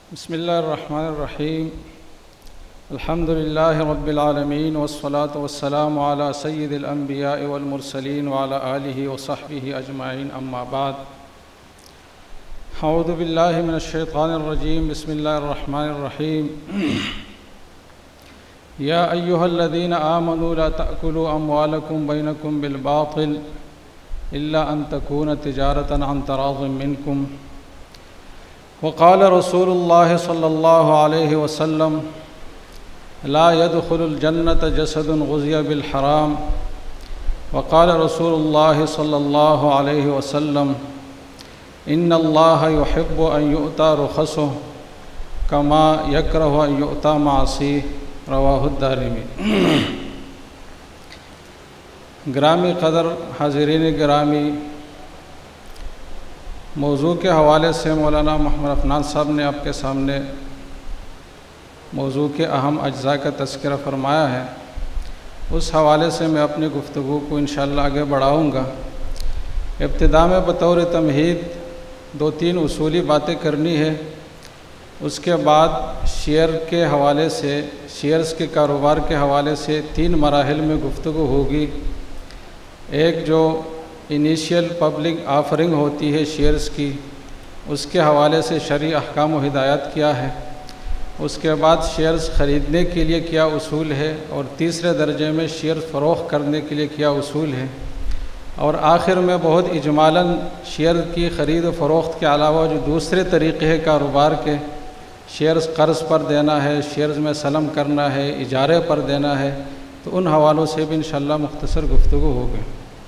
बिस्मिल्लाहिर्रहमानिर्रहीम। अल्हम्दुलिल्लाहि रब्बिल आलमीन वस्सलातु वस्सलामु अला सय्यिदिल अंबिया'i वल मुरसलीन व अला आलिहि व सहबिहि अजमाइन, अम्मा बाद। अऊज़ु बिल्लाहि मिनश शैतानिर रजीम। बिस्मिल्लाहिर्रहमानिर्रहीम। या अय्युहल्लज़ीना आमनू ला तअकुलू अम्वालकुम बैनकुम बिल बातिल इल्ला अन तकून तिजारतन अन तराज़िम मिनकुम। वक़ाल रसूलुल्लाह सल्लल्लाहु अलैहि वसल्लम ला यदखुलुल जन्नत जसदुन गुज़िया बिल हराम। वक़ाल रसूलुल्लाह सल्लल्लाहु अलैहि वसल्लम इन्नल्लाह युहिब्बु अन युअता रुख़सुहु कमा यकरहु अन युअता माअसीह। रवाहुद्दारिमी। ग्रामी क़दर हाज़िरीन गिरामी, मौजू के हवाले से मौलाना मोहम्मद अफनान साहब ने आपके सामने मौजू के अहम अज्जा का तज़किरा फ़रमाया है। उस हवाले से मैं अपनी गुफ्तगू को इंशाअल्लाह आगे बढ़ाऊँगा। इब्तिदा में बतौर तमहीद दो तीन उसूली बातें करनी है। उसके बाद शेयर के हवाले से, शेयर्स के कारोबार के हवाले से तीन मराहिल में गुफ्तगू होगी। एक जो इनिशियल पब्लिक ऑफरिंग होती है शेयर्स की, उसके हवाले से शरई अहकाम व हिदायत क्या है। उसके बाद शेयर्स ख़रीदने के लिए क्या उसूल है, और तीसरे दर्जे में शेयर्स फ़रोख्त करने के लिए क्या उसूल है। और आखिर में बहुत इजमालन शेयर की ख़रीद व फ़रोख्त के अलावा जो दूसरे तरीक़े हैं कारोबार के, शेयर्स कर्ज़ पर देना है, शेयर्स में सलम करना है, इजारे पर देना है, तो उन हवालों से भी इंशाअल्लाह मुख्तसर गुफ्तगू होगी।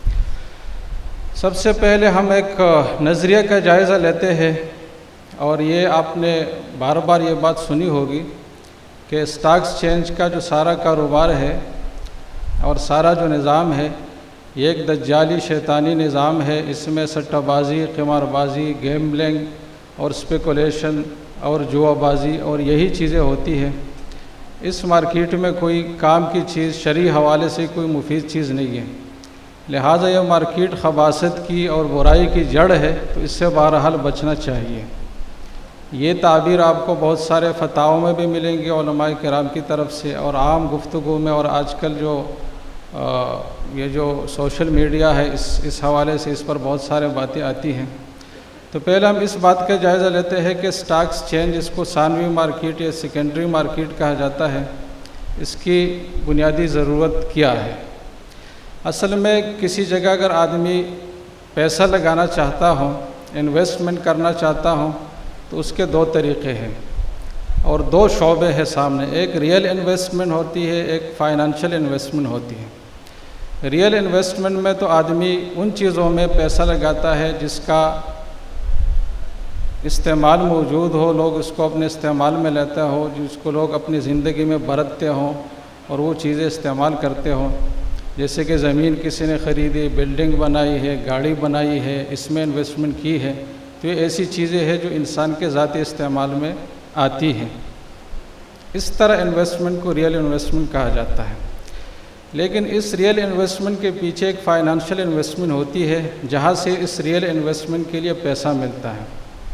सबसे पहले हम एक नज़रिए का जायज़ा लेते हैं। और ये आपने बार बार ये बात सुनी होगी कि स्टॉक एक्सचेंज का जो सारा कारोबार है और सारा जो निज़ाम है, ये एक दज्जाली शैतानी निज़ाम है। इसमें सट्टाबाजी, क़िमारबाजी, गैम्बलिंग और स्पेकुलेशन और जुआबाजी और यही चीज़ें होती हैं। इस मार्केट में कोई काम की चीज़ शरई हवाले से कोई मुफीद चीज़ नहीं है। लिहाजा यह मार्केट खबासत की और बुराई की जड़ है, तो इससे बहरहाल बचना चाहिए। ये ताबीर आपको बहुत सारे फ़ताओं में भी मिलेंगी उलमाए किराम की तरफ से, और आम गुफ्तगू में, और आजकल जो ये जो सोशल मीडिया है इस हवाले से इस पर बहुत सारे बातें आती हैं। तो पहले हम इस बात का जायज़ा लेते हैं कि स्टॉक एक्सचेंज, इसको सानवी मार्केट या सेकेंडरी मार्केट कहा जाता है, इसकी बुनियादी ज़रूरत क्या है। असल में किसी जगह अगर आदमी पैसा लगाना चाहता हो, इन्वेस्टमेंट करना चाहता हो, तो उसके दो तरीक़े हैं और दो शोबे हैं सामने। एक रियल इन्वेस्टमेंट होती है, एक फ़ाइनेंशियल इन्वेस्टमेंट होती है। रियल इन्वेस्टमेंट में तो आदमी उन चीज़ों में पैसा लगाता है जिसका इस्तेमाल मौजूद हो, लोग उसको अपने इस्तेमाल में लेते हो, जिसको लोग अपनी ज़िंदगी में बरतते हों और वो चीज़ें इस्तेमाल करते हों। जैसे कि ज़मीन किसी ने ख़रीदी, बिल्डिंग बनाई है, गाड़ी बनाई है, इसमें इन्वेस्टमेंट की है, तो ये ऐसी चीज़ें हैं जो इंसान के ज़ाती इस्तेमाल में आती हैं। इस तरह इन्वेस्टमेंट को रियल इन्वेस्टमेंट कहा जाता है। लेकिन इस रियल इन्वेस्टमेंट के पीछे एक फ़ाइनेंशियल इन्वेस्टमेंट होती है, जहाँ से इस रियल इन्वेस्टमेंट के लिए पैसा मिलता है।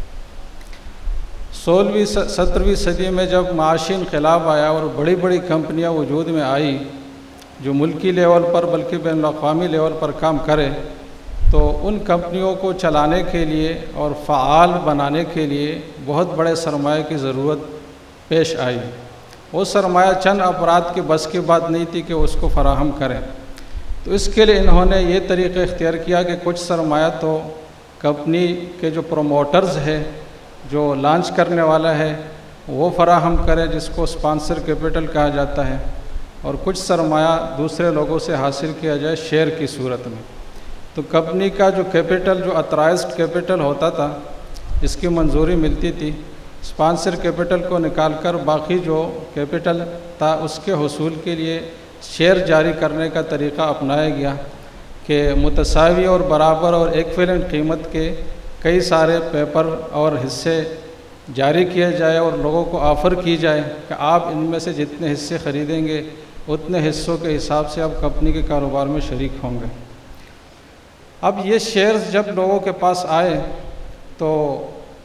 16वीं 17वीं सदी में जब माशी इनक़लाब आया और बड़ी बड़ी कंपनियाँ वजूद में आई जो मुल्की लेवल पर बल्कि बैनुल-अक़वामी लेवल पर काम करें, तो उन कंपनियों को चलाने के लिए और फ़आल बनाने के लिए बहुत बड़े सरमाए की ज़रूरत पेश आई। वो सरमाया चंद अफराद के बस की बात नहीं थी कि उसको फ़राहम करें। तो इसके लिए इन्होंने ये तरीक़ा इख्तियार किया कि कुछ सरमाया तो कंपनी के जो प्रोमोटर्स है, जो लॉन्च करने वाला है, वो फ़राहम करें, जिसको स्पॉन्सर कैपिटल कहा जाता है, और कुछ सरमाया दूसरे लोगों से हासिल किया जाए शेयर की सूरत में। तो कंपनी का जो कैपिटल, जो अथराइज्ड कैपिटल होता था, जिसकी मंजूरी मिलती थी, स्पॉन्सर कैपिटल को निकालकर बाकी जो कैपिटल था उसके हुसूल के लिए शेयर जारी करने का तरीक़ा अपनाया गया कि मुतसावी और बराबर और इक्विवेलेंट कीमत के कई सारे पेपर और हिस्से जारी किए जाए और लोगों को ऑफ़र की जाए कि आप इनमें से जितने हिस्से ख़रीदेंगे उतने हिस्सों के हिसाब से आप कंपनी के कारोबार में शरीक होंगे। अब ये शेयर्स जब लोगों के पास आए तो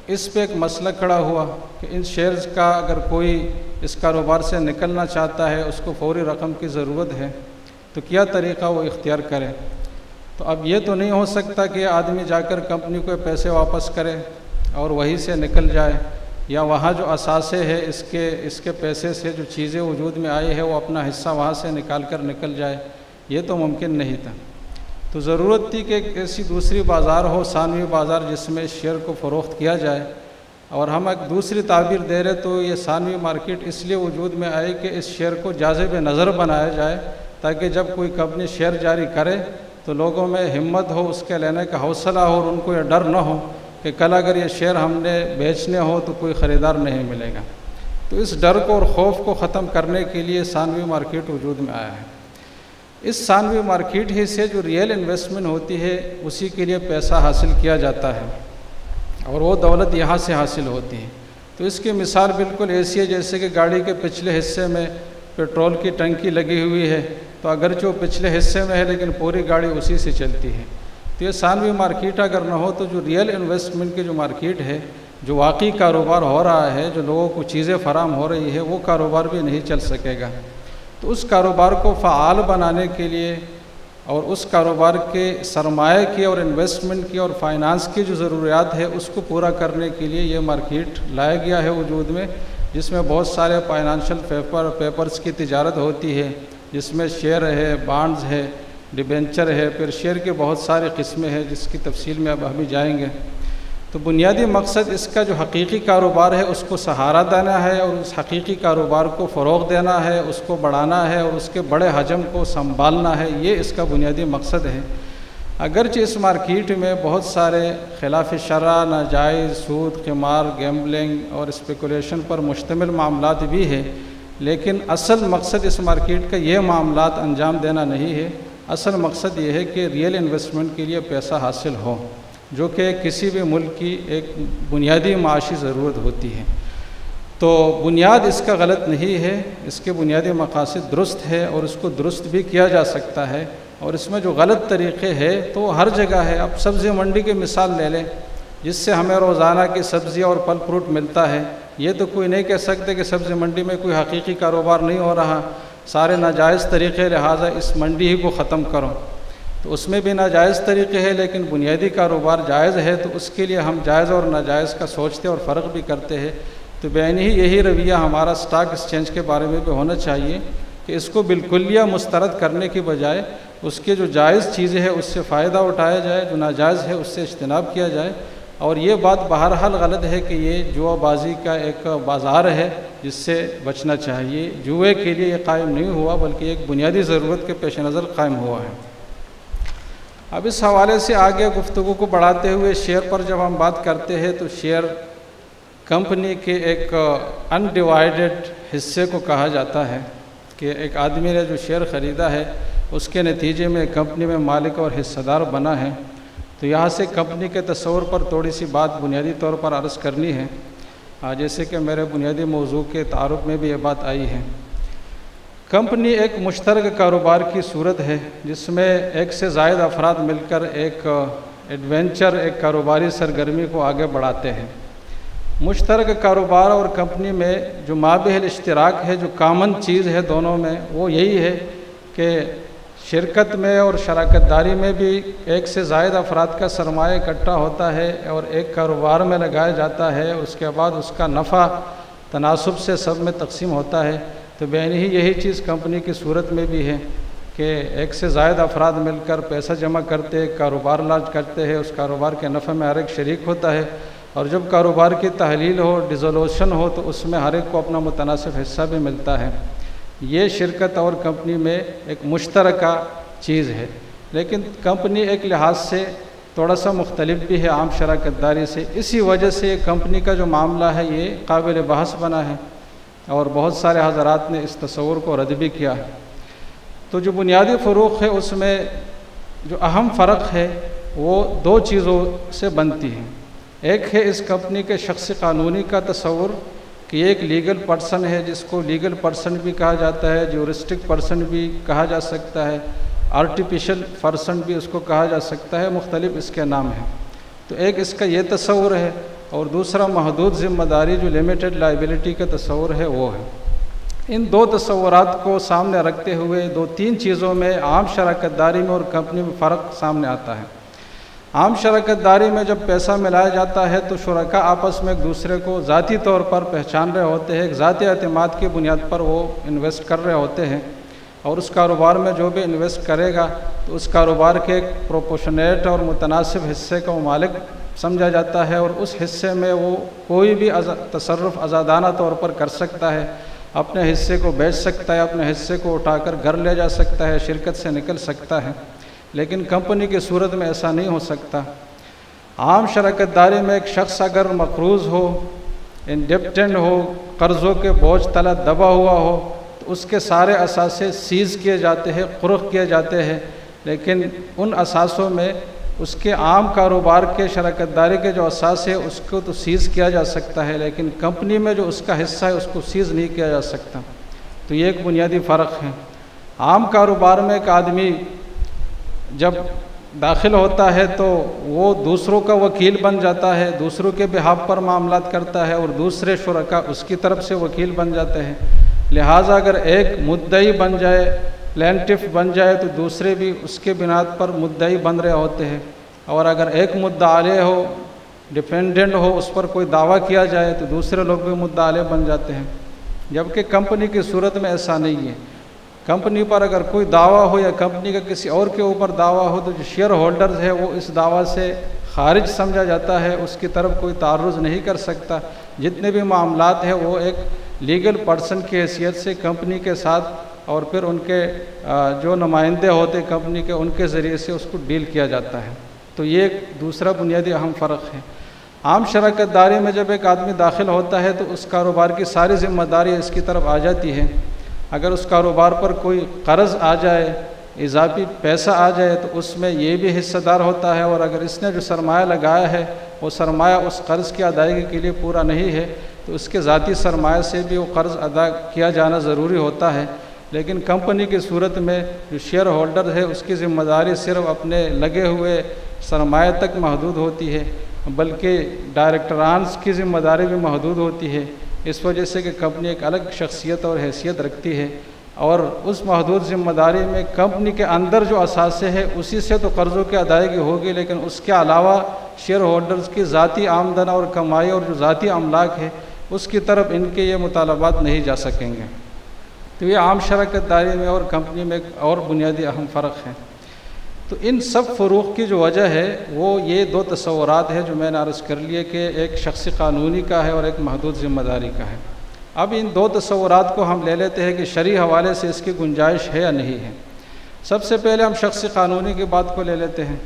इस पे एक मसला खड़ा हुआ कि इन शेयर्स का अगर कोई इस कारोबार से निकलना चाहता है, उसको फौरी रकम की ज़रूरत है, तो क्या तरीक़ा वो इख्तियार करे। तो अब ये तो नहीं हो सकता कि आदमी जाकर कंपनी को पैसे वापस करे और वहीं से निकल जाए, या वहाँ जो असासे है इसके पैसे से जो चीज़ें वजूद में आई है वो अपना हिस्सा वहाँ से निकाल कर निकल जाए, ये तो मुमकिन नहीं था। तो ज़रूरत थी कि ऐसी दूसरी बाज़ार हो, सानवी बाज़ार, जिसमें शेयर को फ़रोख्त किया जाए। और हम एक दूसरी ताबीर दे रहे तो ये सानवी मार्केट इसलिए वजूद में आई कि इस शेयर को जाज़िब नज़र बनाया जाए, ताकि जब कोई कंपनी शेयर जारी करे तो लोगों में हिम्मत हो, उसके लेने का हौसला हो, और उनको ये डर न हो कि कल अगर ये शेयर हमने बेचने हो तो कोई ख़रीदार नहीं मिलेगा। तो इस डर को और ख़ौफ को ख़त्म करने के लिए सानवी मार्केट वजूद में आया है। इस सानवी मार्केट ही से जो रियल इन्वेस्टमेंट होती है उसी के लिए पैसा हासिल किया जाता है, और वो दौलत यहाँ से हासिल होती है। तो इसकी मिसाल बिल्कुल ऐसी है जैसे कि गाड़ी के पिछले हिस्से में पेट्रोल की टंकी लगी हुई है, तो अगरचे वो पिछले हिस्से में है लेकिन पूरी गाड़ी उसी से चलती है। तो ये सानवी मार्केट अगर न हो तो जो रियल इन्वेस्टमेंट की जो मार्केट है, जो वाकई कारोबार हो रहा है, जो लोगों को चीज़ें फराम हो रही है, वो कारोबार भी नहीं चल सकेगा। तो उस कारोबार को फ़आल बनाने के लिए और उस कारोबार के सरमाए की और इन्वेस्टमेंट की और फाइनेंस की जो ज़रूरियात है उसको पूरा करने के लिए ये मार्केट लाया गया है वजूद में, जिसमें बहुत सारे फाइनेंशियल पेपर्स की तिजारत होती है, जिसमें शेयर है, बॉन्ड्स है, डिबेंचर है, फिर शेयर की बहुत सारी किस्में हैं जिसकी तफसील में अब हम जाएंगे। तो बुनियादी मकसद इसका जो हकीकी कारोबार है उसको सहारा देना है, और उस हकीकी कारोबार को फ़रोग़ देना है, उसको बढ़ाना है, और उसके बड़े हजम को संभालना है। ये इसका बुनियादी मकसद है। अगरचे इस मार्केट में बहुत सारे खिलाफ़ शरअ, नाजायज़, सूद, क़िमार, गैम्बलिंग और स्पेकुलेशन पर मुश्तमिल मामलात भी है, लेकिन असल मकसद इस मार्केट का ये मामलात अंजाम देना नहीं है। असल मकसद ये है कि रियल इन्वेस्टमेंट के लिए पैसा हासिल हो, जो कि किसी भी मुल्क की एक बुनियादी माशी ज़रूरत होती है। तो बुनियाद इसका गलत नहीं है, इसके बुनियादी मकासद दुरुस्त है और उसको दुरुस्त भी किया जा सकता है। और इसमें जो गलत तरीक़े हैं तो हर जगह है। अब सब्ज़ी मंडी की मिसाल ले लें, जिससे हमें रोज़ाना की सब्ज़ी और फल फ्रूट मिलता है। ये तो कोई नहीं कह सकते कि सब्ज़ी मंडी में कोई हकीकी कारोबार नहीं हो रहा, सारे नाजायज़ तरीक़े, लिहाजा इस मंडी ही को ख़त्म करो। तो उसमें भी नाजायज़ तरीक़े हैं, लेकिन बुनियादी कारोबार जायज़ है, तो उसके लिए हम जायज़ और नाजायज़ का सोचते और फ़र्क भी करते हैं। तो बैनी ही यही रवैया हमारा स्टॉक एक्सचेंज के बारे में भी होना चाहिए कि इसको बिल्कुलिया मुस्तरद करने की बजाय उसके जो जायज़ चीज़ें हैं उससे फ़ायदा उठाया जाए, जो नाजायज़ है उससे इज्तनाब किया जाए। और ये बात बहरहाल गलत है कि ये जुआबाजी का एक बाज़ार है जिससे बचना चाहिए। जुए के लिए ये कायम नहीं हुआ, बल्कि एक बुनियादी ज़रूरत के पेश नज़र कायम हुआ है। अब इस हवाले से आगे गुफ्तगू को बढ़ाते हुए शेयर पर जब हम बात करते हैं तो शेयर कंपनी के एक अनडिवाइडेड हिस्से को कहा जाता है कि एक आदमी ने जो शेयर ख़रीदा है उसके नतीजे में कंपनी में मालिक और हिस्सेदार बना है। तो यहाँ से कंपनी के तस्वुर पर थोड़ी सी बात बुनियादी तौर पर अर्ज़ करनी है, जैसे कि मेरे बुनियादी मौजू के तारुफ में भी ये बात आई है। कंपनी एक मुश्तरक कारोबार की सूरत है जिसमें एक से ज़ायद अफराद मिलकर एक एडवेंचर, एक कारोबारी सरगर्मी को आगे बढ़ाते हैं। मुश्तरक कारोबार और कंपनी में जो माबिहल इश्तिराक है, जो कामन चीज़ है दोनों में, वो यही है कि शिरकत में और शराकतदारी में भी एक से ज़ायद अफराद का सरमाया इकट्ठा होता है और एक कारोबार में लगाया जाता है। उसके बाद उसका नफ़ा तनासुब से सब में तकसीम होता है। तो बैनी ही यही चीज़ कंपनी की सूरत में भी है कि एक से ज़ायद अफराद मिलकर पैसा जमा करते, कारोबार लॉन्च करते हैं, उस कारोबार के नफ़े में हर एक शरीक होता है। और जब कारोबार की तहलील हो, डिसोल्यूशन हो, तो उसमें हर एक को अपना मुतनासिब हिस्सा भी मिलता है। ये शिरकत और कंपनी में एक मुश्तरका चीज़ है, लेकिन कंपनी एक लिहाज से थोड़ा सा मुख्तलिफ भी है आम शराकतदारी से। इसी वजह से कंपनी का जो मामला है ये काबिल बहस बना है और बहुत सारे हज़रात ने इस तस्वुर को रद्द भी किया है। तो जो बुनियादी फ़रूक़ है उसमें जो अहम फ़र्क है वो दो चीज़ों से बनती है। एक है इस कंपनी के शख्स कानूनी का तस्वुर कि एक लीगल पर्सन है, जिसको लीगल पर्सन भी कहा जाता है, ज्यूरिस्टिक पर्सन भी कहा जा सकता है, आर्टिफिशियल पर्सन भी उसको कहा जा सकता है, मुख्तलिफ इसके नाम हैं। तो एक इसका ये तस्वुर है। और दूसरा महदूद ज़िम्मेदारी जो लिमिटेड लाइबिलिटी का तस्वुर है वो है। इन दो तस्वुरात को सामने रखते हुए दो तीन चीज़ों में आम शराकत दारी में और कंपनी में फ़र्क सामने आता है। आम शराकत दारी में जब पैसा मिलाया जाता है तो शुरका आपस में एक दूसरे को ज़ाती तौर पर पहचान रहे होते हैं, एक ज़ाती एतमाद की बुनियाद पर वो इन्वेस्ट कर रहे होते हैं और उस कारोबार में जो भी इन्वेस्ट करेगा तो उस कारोबार के एक प्रोपोर्शनेट और मुतनासिब हिस्से का वो मालिक समझा जाता है और उस हिस्से में वो कोई भी तसर्रुफ़ आज़ादाना तौर पर कर सकता है, अपने हिस्से को बेच सकता है, अपने हिस्से को उठाकर घर ले जा सकता है, शिरकत से निकल सकता है। लेकिन कंपनी की सूरत में ऐसा नहीं हो सकता। आम शराकत दारी में एक शख्स अगर मकरूज़ हो, इंडेप्टेंड हो, कर्ज़ों के बोझ तला दबा हुआ हो तो उसके सारे असासे सीज़ किए जाते हैं, क़ुर्क़ किए जाते हैं, लेकिन उन असासों में उसके आम कारोबार के शराकत दारी के जो असास है उसको तो सीज़ किया जा सकता है, लेकिन कंपनी में जो उसका हिस्सा है उसको सीज़ नहीं किया जा सकता। तो ये एक बुनियादी फ़र्क है। आम कारोबार में एक आदमी जब दाखिल होता है तो वो दूसरों का वकील बन जाता है, दूसरों के बिहाफ पर मामलात करता है और दूसरे शुरका उसकी तरफ से वकील बन जाते हैं। लिहाजा अगर एक मुद्दई बन जाए, प्लेंटिफ बन जाए तो दूसरे भी उसके बिनाद पर मुद्दई बन रहे होते हैं, और अगर एक मुद्दा आले हो, डिफेंडेंट हो, उस पर कोई दावा किया जाए तो दूसरे लोग भी मुद्दा आले बन जाते हैं। जबकि कंपनी की सूरत में ऐसा नहीं है। कंपनी पर अगर कोई दावा हो या कंपनी का किसी और के ऊपर दावा हो तो जो शेयर होल्डर्स है वो इस दावा से खारिज समझा जाता है, उसकी तरफ कोई तारुज़ नहीं कर सकता। जितने भी मामलात हैं वो एक लीगल पर्सन की हैसियत से कंपनी के साथ और फिर उनके जो नुमाइंदे होते कंपनी के उनके ज़रिए से उसको डील किया जाता है। तो ये एक दूसरा बुनियादी अहम फ़र्क है। आम शराकत दारी में जब एक आदमी दाखिल होता है तो उस कारोबार की सारी ज़िम्मेदारी इसकी तरफ आ जाती है। अगर उस कारोबार पर कोई कर्ज़ आ जाए, इजाफी पैसा आ जाए तो उसमें ये भी हिस्सेदार होता है, और अगर इसने जो सरमाया लगाया है वो सरमाया उस कर्ज़ की अदायगी के लिए पूरा नहीं है तो उसके ज़ाती सरमाया से भी वो कर्ज़ अदा किया जाना ज़रूरी होता है। लेकिन कंपनी की सूरत में जो शेयर होल्डर है उसकी ज़िम्मेदारी सिर्फ अपने लगे हुए सरमाया तक महदूद होती है, बल्कि डायरेक्टरान्स की ज़िम्मेदारी भी महदूद होती है। इस वजह से कि कंपनी एक अलग शख्सियत और हैसियत रखती है, और उस महदूद ज़िम्मेदारी में कंपनी के अंदर जो असासे है उसी से तो कर्ज़ों की अदायगी होगी, लेकिन उसके अलावा शेयर होल्डर्स की ज़ाती आमदन और कमाई और जो ज़ाती अमलाक है उसकी तरफ इनके ये मुतालबात नहीं जा सकेंगे। तो ये आम शराकत दारी में और कंपनी में एक और बुनियादी अहम फ़र्क है। तो इन सब फ़रूक़ की जो वजह है वो ये दो तस्वुरात है जो मैंने अर्ज़ कर लिए कि एक शख्सी क़ानूनी का है और एक महदूद ज़िम्मेदारी का है। अब इन दो तस्वुरात को हम ले लेते हैं कि शरई हवाले से इसकी गुंजाइश है या नहीं है। सबसे पहले हम शख्सी क़ानूनी की बात को ले लेते हैं।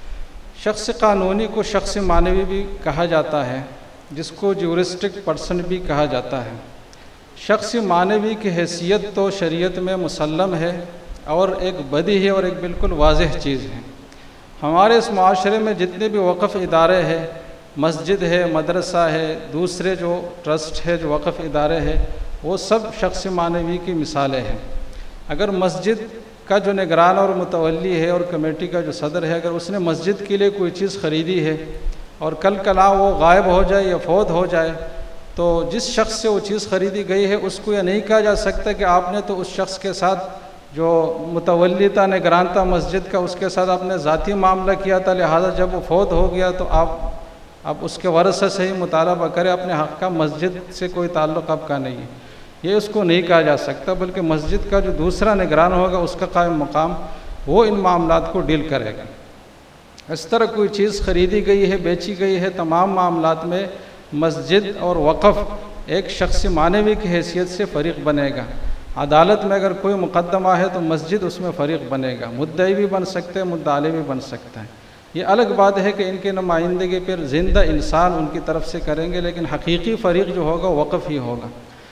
शख्सी क़ानूनी को शख्सी मानवी भी कहा जाता है, जिसको ज्यूरिस्टिक पर्सन भी कहा जाता है। शख्सी मानवी की हैसियत तो शरीयत में मुसल्लम है और एक बदी है और एक बिल्कुल वाज़ेह चीज़ है। हमारे इस माशरे में जितने भी वक़फ़ इदारे हैं, मस्जिद है, मदरसा है, दूसरे जो ट्रस्ट है, जो वक़फ़ इदारे हैं, वो सब शख्सी मानवी की मिसालें हैं। अगर मस्जिद का जो निगरान और मुतवल्ली है और कमेटी का जो सदर है, अगर उसने मस्जिद के लिए कोई चीज़ ख़रीदी है और कल कला वो गायब हो जाए या फौत हो जाए, तो जिस शख्स से वो चीज़ ख़रीदी गई है उसको यह नहीं कहा जा सकता कि आपने तो उस शख्स के साथ जो मुतवल्ली था, निगरान था मस्जिद का, उसके साथ आपने ज़ाती मामला किया था, लिहाजा जब वो फौत हो गया तो आप उसके वरसा से ही मुतालबा करें, अपने हक़ का मस्जिद से कोई ताल्लुक़ आपका नहीं है। ये उसको नहीं कहा जा सकता, बल्कि मस्जिद का जो दूसरा निगरान होगा उसका कायम मकाम वो इन मामलात को डील करेगा। इस तरह कोई चीज़ ख़रीदी गई है, बेची गई है, तमाम मामलात में मस्जिद और वक़फ़ एक शख्सी मानवी की हैसियत से फ़रीक़ बनेगा। अदालत में अगर कोई मुक़दमा है तो मस्जिद उसमें फ़रीक़ बनेगा, मुद्दई भी बन सकते हैं, मुद्दाले भी बन सकता है। ये अलग बात है कि इनके नुमाइंदगी फिर ज़िंदा इंसान उनकी तरफ से करेंगे, लेकिन हकीकी फ़रीक़ जो होगा वक़फ़ ही होगा।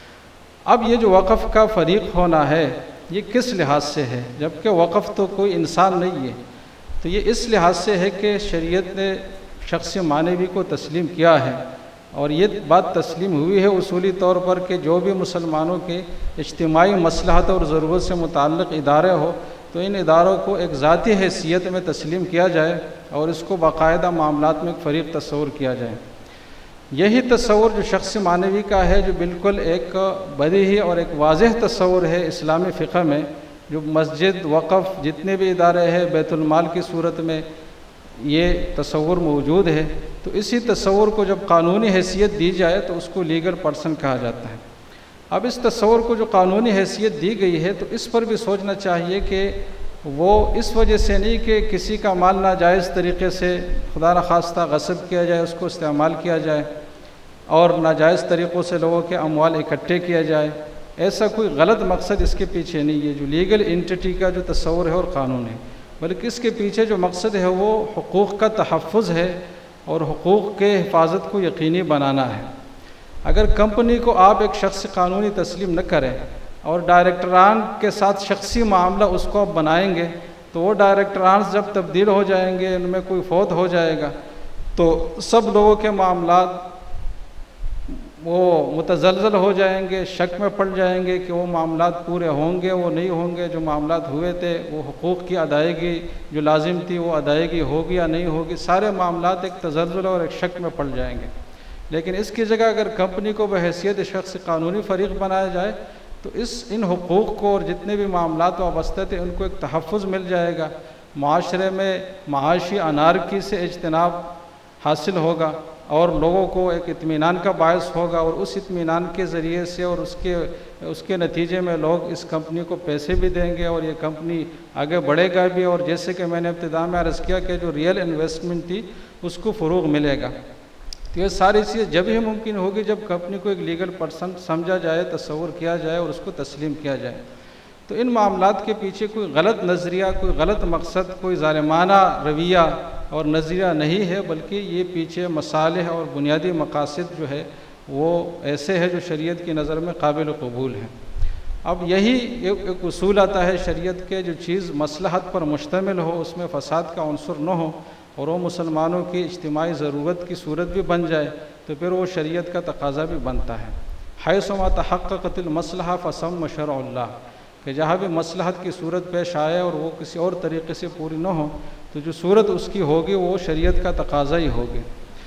अब ये जो वक़फ़ का फ़रीक़ होना है ये किस लिहाज से है, जबकि वक़फ़ तो कोई इंसान नहीं है। तो ये इस लिहाज से है कि शरीयत ने शख्सी मानवी को तस्लीम किया है, और ये बात तस्लीम हुई है उसूली तौर पर कि जो भी मुसलमानों के इज्तिमाई मसलहत और ज़रूरत से मुताल्लिक़ इदारे हो तो इन इदारों को एक ज़ाती हैसियत में तस्लीम किया जाए और इसको बाकायदा मामलात में एक फ़रीक़ तस्वुर किया जाए। यही तस्वुर जो शख्स मानवी का है, जो बिल्कुल एक बदीही और एक वाज़ेह तस्वुर है इस्लामी फ़िक़्ह में, जो मस्जिद, वक़फ़, जितने भी इदारे हैं, बैतुल-माल की सूरत में ये तस्वुर मौजूद है। तो इसी तस्वुर को जब कानूनी हैसियत दी जाए तो उसको लीगल पर्सन कहा जाता है। अब इस तस्वुर को जो कानूनी हैसियत दी गई है तो इस पर भी सोचना चाहिए कि वो इस वजह से नहीं कि किसी का माल नाजायज़ तरीक़े से खुदा न खास्ता गस्ब किया जाए, उसको इस्तेमाल किया जाए और नाजायज़ तरीक़ों से लोगों के अमवाल इकट्ठे किया जाए, ऐसा कोई गलत मकसद इसके पीछे नहीं है। जो लीगल एंटिटी का जो तस्वुर है और क़ानून है, बल्कि इसके पीछे जो मकसद है वो हुकूक़ का तहफ़्फ़ुज़ है और हुकूक़ के हिफाजत को यकीनी बनाना है। अगर कंपनी को आप एक शख्स कानूनी तस्लीम न करें और डायरेक्टरान के साथ शख्सी मामला उसको आप बनाएंगे, तो वो डायरेक्टरान जब तब्दील हो जाएंगे, उनमें कोई फौत हो जाएगा, तो सब लोगों के मामलात वो मुतज़लज़ल हो जाएंगे, शक में पड़ जाएंगे कि वो मामलात पूरे होंगे, वो नहीं होंगे। जो मामलात हुए थे वो हुकूक़ की अदायगी जो लाजिम थी वो अदायगी होगी या नहीं होगी, सारे मामलात एक तज़लज़ुल और एक शक में पड़ जाएंगे। लेकिन इसकी जगह अगर कंपनी को बहैसियत शख्स कानूनी फ़रीक़ बनाया जाए तो इन हुकूक़ को और जितने भी मामलात वाबस्ता थे उनको एक तहफ़्फ़ुज़ मिल जाएगा। माशरे में माशी अनारकी से इज्तनाब हासिल होगा और लोगों को एक इत्मीनान का बायस होगा और उस इत्मीनान के ज़रिए से और उसके नतीजे में लोग इस कंपनी को पैसे भी देंगे और ये कंपनी आगे बढ़ेगा भी। और जैसे कि मैंने इब्तिदा में अर्ज़ किया कि जो रियल इन्वेस्टमेंट थी उसको फ़रोग़ मिलेगा। तो ये सारी चीज़ जब ही मुमकिन होगी जब कंपनी को एक लीगल पर्सन समझा जाए, तस्वुर किया जाए और उसको तस्लीम किया जाए। तो इन मामलात के पीछे कोई गलत नज़रिया, कोई गलत मकसद, कोई ज़ालिमाना रवैया और नज़रिया नहीं है, बल्कि ये पीछे मसालिह और बुनियादी मकासद जो है वो ऐसे है जो शरीयत की नज़र में काबिल कबूल है। अब यही एक उसूल आता है शरीयत के, जो चीज़ मसलहत पर मुश्तमिल हो, उसमें फ़साद का उन्सुर न हो और वो मुसलमानों की इज्तिमाई ज़रूरत की सूरत भी बन जाए, तो फिर वो शरीयत का तकाज़ा भी बनता है। हैसुमा तहक़्क़क़तिल मसलहा फ़सम्म शरअल्लाह, कि जहाँ भी मसलहत की सूरत पेश आए और वो किसी और तरीक़े से पूरी न हो तो जो सूरत उसकी होगी वो शरीयत का तकाज़ा ही होगी।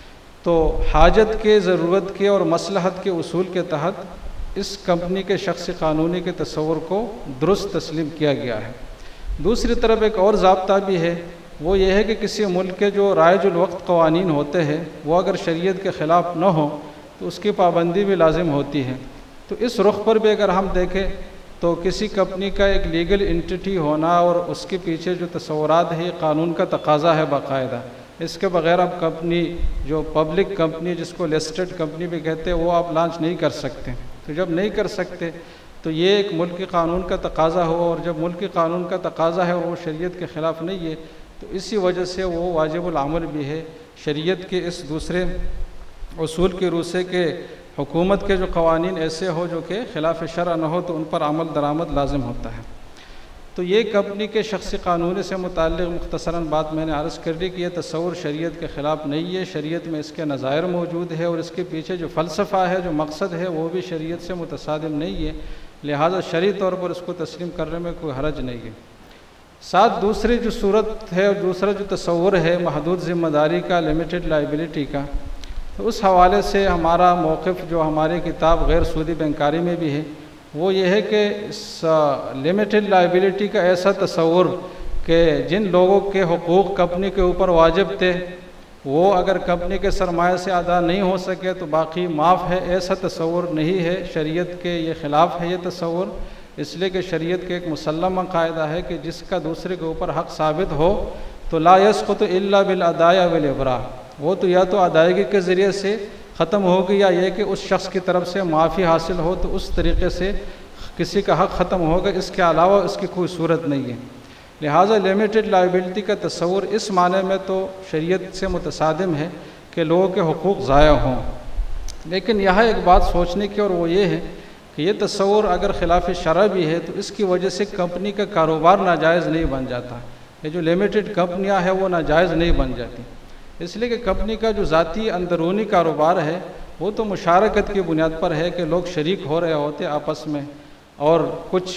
तो हाजत के, ज़रूरत के और मसलहत के उसूल के तहत इस कंपनी के शख्स कानूनी के तस्वुर को दुरुस्त तस्लीम किया गया है। दूसरी तरफ एक और ज़ाब्ता भी है, वो ये है कि किसी मुल्क के जो राइजुल वक्त क़वानीन होते हैं वो अगर शरीयत के ख़िलाफ़ न हो तो उसकी पाबंदी भी लाजिम होती है। तो इस रुख पर भी अगर हम देखें तो किसी कंपनी का एक लीगल एंटिटी होना और उसके पीछे जो तस्वुरात है कानून का तकाज़ा है बाकायदा। इसके बग़ैर अब कंपनी, जो पब्लिक कंपनी जिसको लिस्टेड कंपनी भी कहते हैं, वो आप लॉन्च नहीं कर सकते। तो जब नहीं कर सकते तो ये एक मुल्की कानून का तकाज़ा हो, और जब मुल्की कानून का तकाज़ा है और वो शरीयत के ख़िलाफ़ नहीं है तो इसी वजह से वो वाजिबुल अमल भी है। शरीयत के इस दूसरे उसूल के रूह से कि हुकूमत के जो क़वानीन ऐसे हो जो कि ख़िलाफ़ शरअ न हो तो उन पर अमल दरामद लाजिम होता है। तो ये कंपनी के शख्सी कानून से मुताल्लिक़ मुख्तसरन बात मैंने अर्ज़ कर दी कि यह तस्वुर शरीयत के ख़िलाफ़ नहीं है, शरीयत में इसके नज़ायर मौजूद है और इसके पीछे जो फ़लसफ़ा है, जो मकसद है, वो भी शरीयत से मुतसादिम नहीं है। लिहाजा शरई तौर पर इसको तस्लीम करने में कोई हरज नहीं है। साथ दूसरी जो सूरत है और दूसरा जो तस्वुर है महदूद ज़िम्मेदारी का, लिमिटेड लाइबिलिटी का, तो उस हवाले से हमारा मौक़िफ़ जो हमारी किताब गैर सूदी बैंकारी में भी है वो ये है कि इस लिमिटेड लाइबिलिटी का ऐसा तस्वुर कि जिन लोगों के हुकूक़ कंपनी के ऊपर वाजिब थे वो अगर कंपनी के सरमाए से अदा नहीं हो सके तो बाकी माफ़ है, ऐसा तस्वुर नहीं है। शरीयत के ये ख़िलाफ़ है ये तस्वुर, इसलिए कि शरीयत के एक मुसल्लम कायदा है कि जिसका दूसरे के ऊपर हक़ साबित हो तो ला यस्क़ुतु इल्ला बिल अदाया वल इब्रा, वो तो या तो अदायगी के ज़रिए से ख़त्म होगी या ये कि उस शख्स की तरफ से माफ़ी हासिल हो तो उस तरीक़े से किसी का हक़ ख़त्म होगा, इसके अलावा उसकी कोई सूरत नहीं है। लिहाजा लिमिटेड लाइबिलिटी का तस्वुर इस माने में तो शरीयत से मुतसादिम है कि लोगों के हुकूक़ ज़ाया हों। लेकिन यहाँ एक बात सोचने की और वो ये है कि ये तस्वुर अगर ख़िलाफ़ शरअ भी है तो इसकी वजह से कंपनी का कारोबार नाजायज़ नहीं बन जाता। ये जो लिमिटेड कंपनियाँ हैं वो नाजायज़ नहीं बन जाती, इसलिए कि कंपनी का जो ज़ाती अंदरूनी कारोबार है वो तो मुशारकत की बुनियाद पर है कि लोग शरीक हो रहे होते आपस में, और कुछ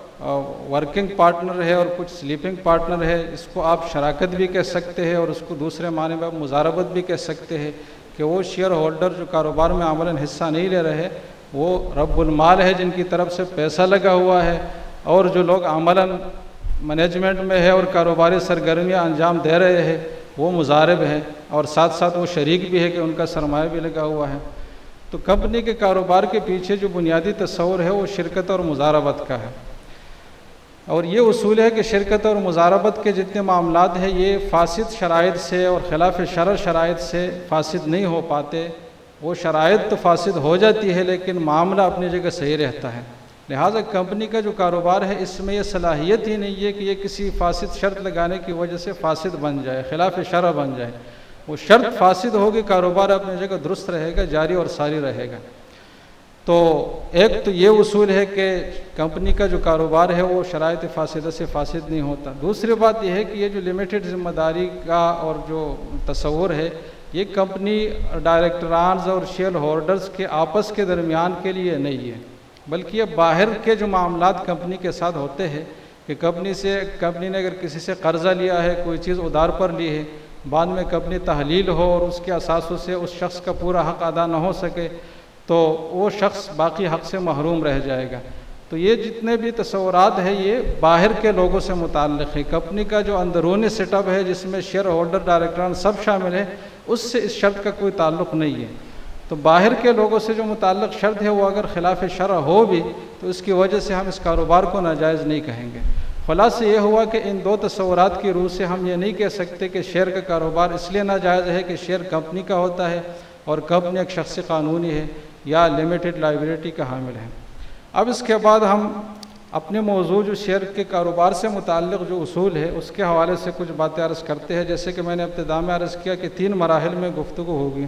वर्किंग पार्टनर है और कुछ स्लीपिंग पार्टनर है। इसको आप शराकत भी कह सकते हैं और उसको दूसरे माने में आप मुजारबत भी कह सकते हैं कि वो शेयर होल्डर जो कारोबार में अमलन हिस्सा नहीं ले रहे वो रब्बुल माल है जिनकी तरफ से पैसा लगा हुआ है, और जो लोग अमलन मैनेजमेंट में है और कारोबारी सरगर्मियाँ अंजाम दे रहे हैं वो मुजारिब है, और साथ साथ वो शरीक भी है कि उनका सरमाया भी लगा हुआ है। तो कंपनी के कारोबार के पीछे जो बुनियादी तस्वुर है वो शिरकत और मुजारबत का है, और ये उसूल है कि शिरकत और मुजारबत के जितने मामलात हैं ये फासिद शराइत से और खिलाफ शरअ शराइत से फासिद नहीं हो पाते। वो शराइत तो फासिद हो जाती है लेकिन मामला अपनी जगह सही रहता है। लिहाजा कंपनी का जो कारोबार है इसमें यह सलाहियत ही नहीं है कि ये किसी फासिद शर्त लगाने की वजह से फासिद बन जाए, खिलाफ शरअ बन जाए। वो शर्त फासिद होगी, कारोबार अपनी जगह दुरुस्त रहेगा, जारी और सारी रहेगा। तो एक तो ये उसूल है कि कंपनी का जो कारोबार है वो शराइत फासिदा से फासिद नहीं होता। दूसरी बात यह है कि ये जो लिमिटेड ज़िम्मेदारी का और जो तस्वुर है ये कंपनी डायरेक्टरान्स और शेयर होल्डर्स के आपस के दरमियान के लिए नहीं है, बल्कि ये बाहर के जो मामलात कंपनी के साथ होते हैं कि कंपनी ने अगर किसी से कर्ज़ा लिया है, कोई चीज़ उधार पर ली है, बाद में कंपनी तहलील हो और उसके असासों से उस शख्स का पूरा हक़ अदा न हो सके तो वो शख्स बाकी हक़ से महरूम रह जाएगा। तो ये जितने भी तस्वुरात है ये बाहर के लोगों से मुताल्लिक़ है। कंपनी का जो अंदरूनी सेटअप है जिसमें शेयर होल्डर डायरेक्टरान सब शामिल है उससे इस शर्त का कोई ताल्लुक़ नहीं है। तो बाहर के लोगों से जो मुताल्लिक़ शर्त है वो अगर खिलाफ शरअ हो भी तो इसकी वजह से हम इस कारोबार को नाजायज़ नहीं कहेंगे। खुलासा ये हुआ कि इन दो तस्वुरात की रूह से हम ये नहीं कह सकते कि शेयर का कारोबार इसलिए नाजायज़ है कि शेयर कंपनी का होता है और कंपनी एक शख्स कानूनी है या लिमिटेड लाइबिलिटी का हामिल है। अब इसके बाद हम अपने मौजू जो शेयर के कारोबार से मुताल्लिक़ जो उसूल है उसके हवाले से कुछ बातें अर्ज़ करते हैं। जैसे कि मैंने इब्तिदा में अर्ज़ किया कि 3 मराहिल में गुफ्तगू होगी।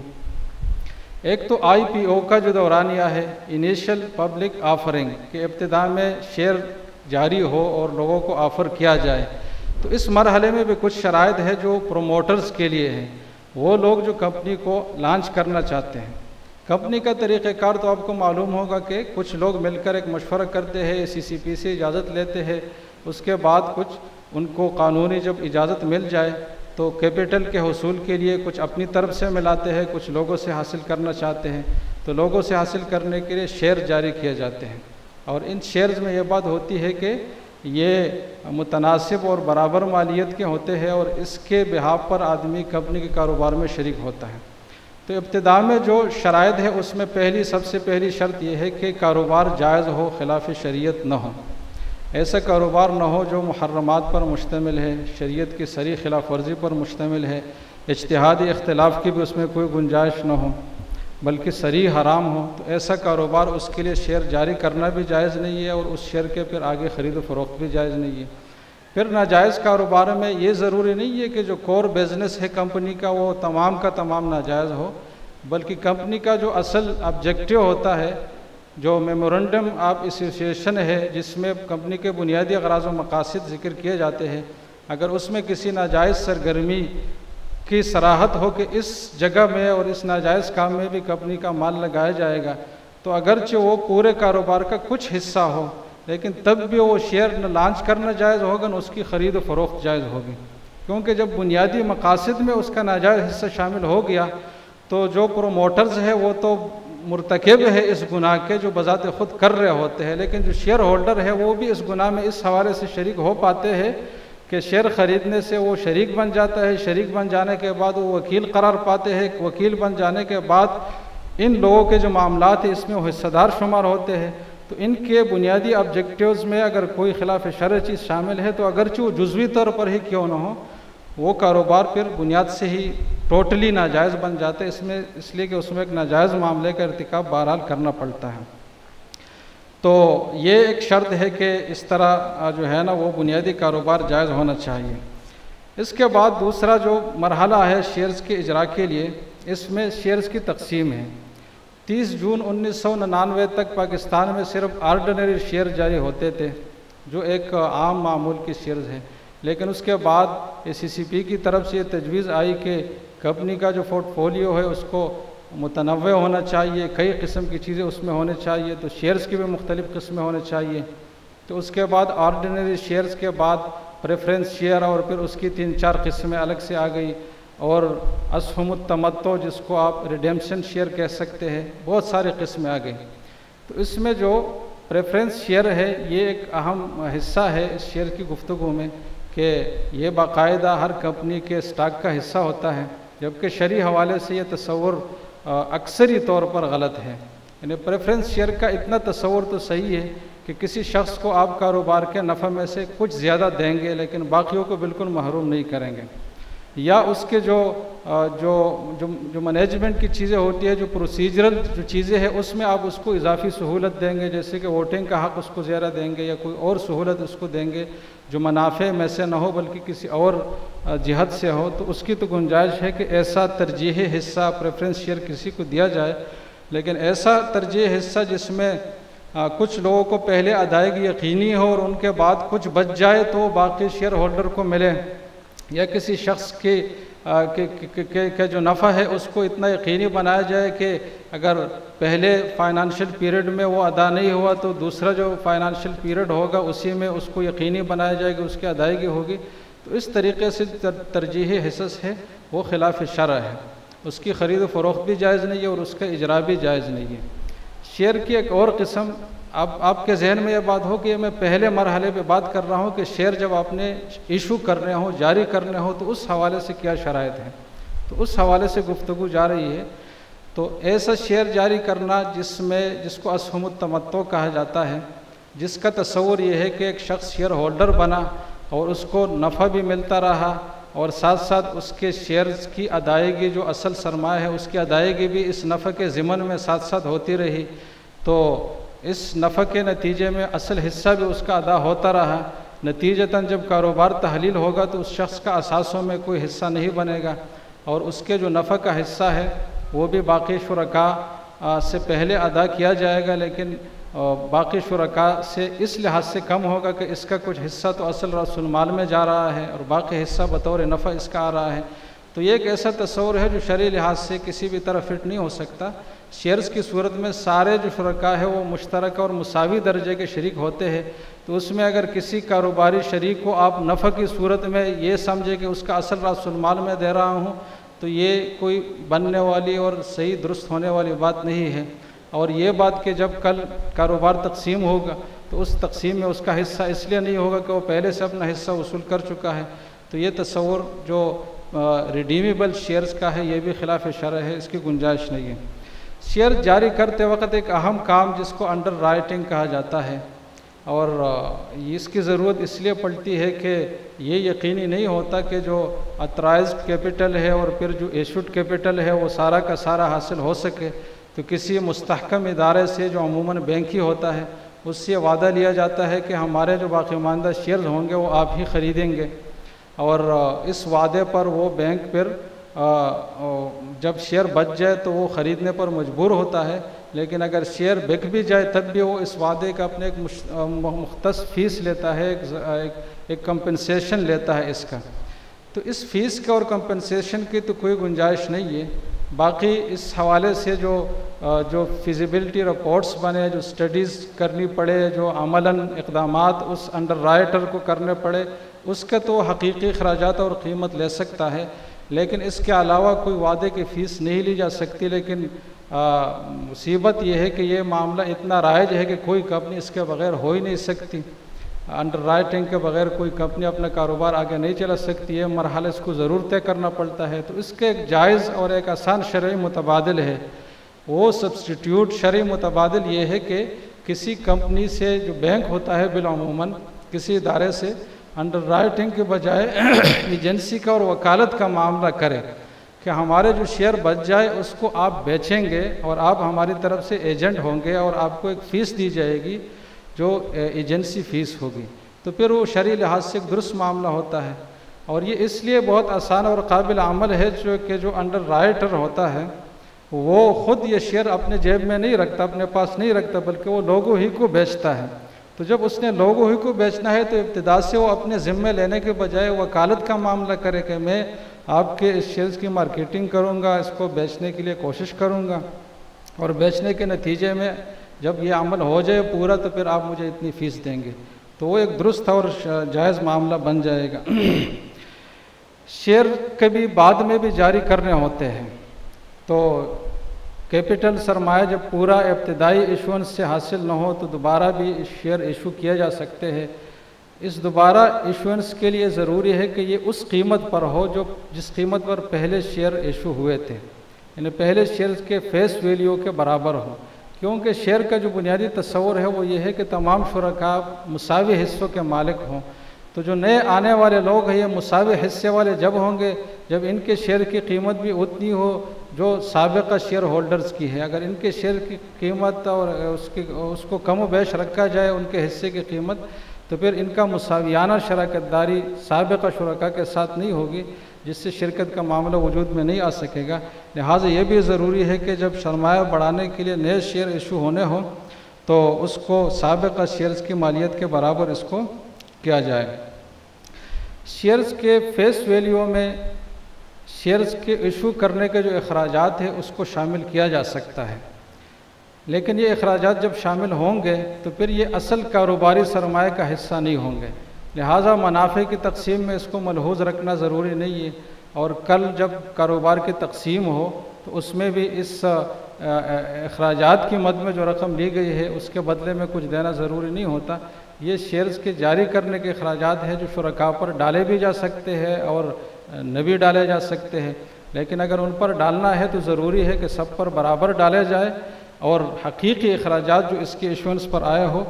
एक तो IPO का जो दौरानिया है, इनिशियल पब्लिक ऑफरिंग, के इब्तिदा में शेयर जारी हो और लोगों को ऑफ़र किया जाए। तो इस मरहले में भी कुछ शराइत है जो प्रोमोटर्स के लिए हैं, वो लोग जो कंपनी को लॉन्च करना चाहते हैं। कंपनी का तरीक़ेकार तो आपको मालूम होगा कि कुछ लोग मिलकर एक मशवरा करते हैं, CCP से इजाज़त लेते हैं, उसके बाद कुछ उनको कानूनी जब इजाज़त मिल जाए तो कैपिटल के हुसूल के लिए कुछ अपनी तरफ से मिलाते हैं, कुछ लोगों से हासिल करना चाहते हैं। तो लोगों से हासिल करने के लिए शेयर जारी किए जाते हैं, और इन शेयर्स में ये बात होती है कि ये मुतनासिब और बराबर मालियत के होते हैं और इसके बिहाफ पर आदमी कंपनी के कारोबार में शरीक होता है। तो इब्तिदा में जो शराइत है उसमें सबसे पहली शर्त यह है कि कारोबार जायज़ हो, खिलाफ शरीयत न हो। ऐसा कारोबार न हो जो मुहर्रमात पर मुश्तमिल है, शरीयत की सरी खिलाफ वर्जी पर मुश्तमिल है, इज्तिहादी इख्तिलाफ की भी उसमें कोई गुंजाइश न हो, बल्कि सरी हराम हो। तो ऐसा कारोबार उसके लिए शेयर जारी करना भी जायज़ नहीं है और उस शेयर के फिर आगे ख़रीद फ़रोख्त भी जायज़ नहीं है। फिर नाजायज़ कारोबार में ये ज़रूरी नहीं है कि जो कोर बिज़नेस है कंपनी का वो तमाम का तमाम नाजायज़ हो, बल्कि कंपनी का जो असल ऑब्जेक्टिव होता है, जो मेमोरेंडम ऑफ एसोसिएशन है जिसमें कंपनी के बुनियादी अगराज़ व मकासद ज़िक्र किए जाते हैं, अगर उसमें किसी नाजायज़ सरगर्मी की सराहत हो कि इस जगह में और इस नाजायज़ काम में भी कंपनी का माल लगाया जाएगा, तो अगरचे वो पूरे कारोबार का कुछ हिस्सा हो लेकिन तब भी वो शेयर न लॉन्च करना जायज़ होगा न उसकी ख़रीद फ़रोख्त जायज़ होगी। क्योंकि जब बुनियादी मकासद में उसका नाजायज़ हिस्सा शामिल हो गया तो जो प्रोमोटर्स है वो तो मुर्तकिब है इस गुनाह के, जो बज़ात ख़ुद कर रहे होते हैं, लेकिन जो शेयर होल्डर है वो भी इस गुनाह में इस हवाले से शरीक हो पाते हैं कि शेयर ख़रीदने से वो शरीक बन जाता है। शरीक बन जाने के बाद वो वकील करार पाते हैं, वकील बन जाने के बाद इन लोगों के जो मामलात हैं इसमें वो हिस्सेदार शुमार होते हैं। तो इनके बुनियादी ऑब्जेक्टिव्स में अगर कोई खिलाफ शरअ चीज़ शामिल है तो अगरचे वो जुज़वी तौर पर ही क्यों ना हो, वो कारोबार फिर बुनियाद से ही टोटली नाजायज़ बन जाता है, इसलिए कि उसमें एक नाजायज़ मामले का इर्तिकाब बहरहाल करना पड़ता है। तो ये एक शर्त है कि इस तरह जो है ना वो बुनियादी कारोबार जायज़ होना चाहिए। इसके बाद दूसरा जो मरहला है शेयर्स के इजरा के लिए, इसमें शेयर्स की तकसीम है। 30 जून 1999 तक पाकिस्तान में सिर्फ आर्डिनरी शेयर जारी होते थे जो एक आम मामूल के शेयर्स हैं, लेकिन उसके बाद CCP की तरफ से ये तजवीज़ आई कि कंपनी का जो पोर्टफोलियो है उसको मुतनव्वे होना चाहिए, कई किस्म की चीज़ें उसमें होने चाहिए, तो शेयर्स की भी मुख्तलिफ़ किस्में होने चाहिए। तो उसके बाद ऑर्डिनरी शेयर्स के बाद प्रेफरेंस शेयर और फिर उसकी 3-4 किस्में अलग से आ गई, और असहुमुत तमत्तो जिसको आप रिडेम्पशन शेयर कह सकते हैं, बहुत सारे किस्में आ गई। तो इसमें जो प्रेफरेंस शेयर है ये एक अहम हिस्सा है इस शेयर की गुफ्तगू में कि ये बाकायदा हर कंपनी के स्टॉक का हिस्सा होता है, जबकि शरई हवाले से ये तसव्वुर अक्सरी तौर पर गलत है। यानी प्रेफरेंस शेयर का इतना तसव्वुर तो सही है कि किसी शख्स को आप कारोबार के नफ़े में से कुछ ज़्यादा देंगे लेकिन बाकियों को बिल्कुल महरूम नहीं करेंगे, या उसके जो मैनेजमेंट की चीज़ें होती है, जो प्रोसीजरल जो चीज़ें हैं उसमें आप उसको इजाफी सहूलत देंगे, जैसे कि वोटिंग का हक़ उसको ज़्यादा देंगे या कोई और सहूलत उसको देंगे जो मुनाफे में से ना हो बल्कि किसी और जिहत से हो, तो उसकी तो गुंजाइश है कि ऐसा तरजीही हिस्सा प्रेफरेंस शेयर किसी को दिया जाए। लेकिन ऐसा तरजीही हिस्सा जिसमें कुछ लोगों को पहले अदायगी यकीनी हो और उनके बाद कुछ बच जाए तो बाकी शेयर होल्डर को मिले, या किसी शख्स के जो नफ़ा है उसको इतना यकीनी बनाया जाए कि अगर पहले फाइनेंशियल पीरियड में वो अदा नहीं हुआ तो दूसरा जो फाइनेंशियल पीरियड होगा उसी में उसको यकीनी बनाया जाएगा, उसकी अदायगी होगी। तो इस तरीके से तरजीही हिस्स है वो खिलाफ शरअ है, उसकी ख़रीद व फ़रोख्त भी जायज़ नहीं है और उसका इजरा भी जायज़ नहीं है। शेयर की एक और किस्म, अब आपके जहन में यह बात हो कि मैं पहले मरहले पे बात कर रहा हूँ कि शेयर जब आपने इशू करने हो, जारी करने हो, तो उस हवाले से क्या शराइत है, तो उस हवाले से गुफ्तगू जा रही है। तो ऐसा शेयर जारी करना जिसको असहुमुत तमत्तो कहा जाता है, जिसका तसव्वुर ये है कि एक शख्स शेयर होल्डर बना और उसको नफ़ा भी मिलता रहा और साथ साथ उसके शेयर्स की अदायगी जो असल सरमाया है उसकी अदायगी भी इस नफ़े के ज़िमन में साथ साथ होती रही, तो इस नफ़े के नतीजे में असल हिस्सा भी उसका अदा होता रहा। नतीजतन जब कारोबार तहलील होगा तो उस शख्स का असासों में कोई हिस्सा नहीं बनेगा और उसके जो नफ़े का हिस्सा है वो भी बाकी शुरका से पहले अदा किया जाएगा, लेकिन बाकी शुरका से इस लिहाज से कम होगा कि इसका कुछ हिस्सा तो असल रसूल माल में जा रहा है और बाकी हिस्सा बतौर नफ़ा इसका आ रहा है। तो ये एक ऐसा तस्वुर है जो शरई लिहाज से किसी भी तरह फिट नहीं हो सकता। शेयर्स की सूरत में सारे जो शुरका है वो मुश्तरक और मुसावी दर्जे के शरीक होते हैं, तो उसमें अगर किसी कारोबारी शरीक को आप नफ़ा की सूरत में ये समझे कि उसका असल रसूल माल में दे रहा हूँ, तो ये कोई बनने वाली और सही दुरुस्त होने वाली बात नहीं है। और ये बात कि जब कल कारोबार तकसीम होगा तो उस तकसीम में उसका हिस्सा इसलिए नहीं होगा कि वो पहले से अपना हिस्सा वसूल कर चुका है, तो ये तस्वुर जो रिडीमेबल शेयर्स का है ये भी खिलाफ शरअ है, इसकी गुंजाइश नहीं है। शेयर जारी करते वक्त एक अहम काम जिसको अंडर राइटिंग कहा जाता है, और इसकी ज़रूरत इसलिए पड़ती है कि ये यकीनी नहीं होता कि जो अथराइज्ड कैपिटल है और फिर जो इशूड कैपिटल है वो सारा का सारा हासिल हो सके। तो किसी मुस्तहकम इदारे से जो अमूमन बैंक ही होता है उससे वादा लिया जाता है कि हमारे जो बाकी मानदा शेयर्स होंगे वो आप ही ख़रीदेंगे, और इस वादे पर वो बैंक फिर जब शेयर बच जाए तो वो ख़रीदने पर मजबूर होता है, लेकिन अगर शेयर बिक भी जाए तब भी वो इस वादे का अपने एक मुख्तस फ़ीस लेता है, एक कंपनसेशन लेता है इसका। तो इस फ़ीस का और कंपनसेशन की तो कोई गुंजाइश नहीं है। बाकी इस हवाले से जो फिजिबिलिटी रिपोर्ट्स बने, जो स्टडीज़ करनी पड़े, जो अमलन इक़दामात उस अंडर राइटर को करने पड़े, उसका तो हकीकी खराजात और क़ीमत ले सकता है, लेकिन इसके अलावा कोई वादे की फ़ीस नहीं ली जा सकती। लेकिन मुसीबत यह है कि ये मामला इतना राइज है कि कोई कंपनी इसके बग़ैर हो ही नहीं सकती। अंडर राइटिंग के बग़ैर कोई कंपनी अपना कारोबार आगे नहीं चला सकती है, मरहले इसको ज़रूर तय करना पड़ता है। तो इसके एक जायज़ और एक आसान शरई मुतबादिल है। वो सब्स्टिट्यूट शरई मुतबादिल ये है कि किसी कंपनी से जो बैंक होता है बिलअमूमन किसी इदारे से अंडर राइटिंग के बजाय एजेंसी का और वकालत का मामला करे कि हमारे जो शेयर बच जाए उसको आप बेचेंगे और आप हमारी तरफ से एजेंट होंगे और आपको एक फ़ीस दी जाएगी जो एजेंसी फ़ीस होगी। तो फिर वो शरई लिहाज से एक दुरुस्त मामला होता है, और ये इसलिए बहुत आसान और काबिल अमल है जो अंडर राइटर होता है वो ख़ुद ये शेयर अपने जेब में नहीं रखता, अपने पास नहीं रखता, बल्कि वो लोगों ही को बेचता है। तो जब उसने लोगों ही को बेचना है तो इब्तिदा से वो अपने ज़िम्मे लेने के बजाय वकालत का मामला करे कि मैं आपके इस शेयर्स की मार्केटिंग करूँगा, इसको बेचने के लिए कोशिश करूँगा, और बेचने के नतीजे में जब ये अमल हो जाए पूरा तो फिर आप मुझे इतनी फ़ीस देंगे। तो वो एक दुरुस्त और जायज़ मामला बन जाएगा। शेयर कभी बाद में भी जारी करने होते हैं। तो कैपिटल सरमाया जब पूरा इब्तदाई इशुएंस से हासिल न हो तो दोबारा भी शेयर इशू किए जा सकते हैं। इस दोबारा इशुएंस के लिए ज़रूरी है कि ये उस कीमत पर हो जो जिस कीमत पर पहले शेयर इशू हुए थे, यानी पहले शेयर के फेस वैल्यू के बराबर हो। क्योंकि शेयर का जो बुनियादी तस्वुर है वो ये है कि तमाम शुरका मुसावी हिस्सों के मालिक हों। तो जो नए आने वाले लोग हैं ये मुसावी हिस्से वाले जब होंगे जब इनके शेयर की कीमत भी उतनी हो जो साबिक़ा शेयर होल्डर्स की है। अगर इनके शेयर की कीमत और उसको कम व बेश रखा जाए उनके हिस्से की कीमत, तो फिर इनका मुसावियाना शराकतदारी साबिक़ा शुरका के साथ नहीं होगी, जिससे शिरकत का मामला वजूद में नहीं आ सकेगा। लिहाजा ये भी ज़रूरी है कि जब सरमाया बढ़ाने के लिए नए शेयर इशू होने हों तो उसको साबिक़ा शेयर्स की मालियत के बराबर इसको किया जाए। शेयर्स के फेस वैल्यू में शेयर्स के इशू करने के जो अखराजात है उसको शामिल किया जा सकता है, लेकिन ये अखराजात जब शामिल होंगे तो फिर ये असल कारोबारी सरमाए का हिस्सा नहीं होंगे। लिहाजा मुनाफे की तकसीम में इसको मलहूज़ रखना ज़रूरी नहीं है, और कल जब कारोबार की तकसीम हो तो उसमें भी इस अखराजात की मद में जो रकम ली गई है उसके बदले में कुछ देना ज़रूरी नहीं होता। ये शेयर्स के जारी करने के अखराजात हैं जो शुरका पर डाले भी जा सकते हैं और न भी डाले जा सकते हैं, लेकिन अगर उन पर डालना है तो ज़रूरी है कि सब पर बराबर डाले जाए और हकीकी अखराजात जो इसके इशुएंस पर आए हो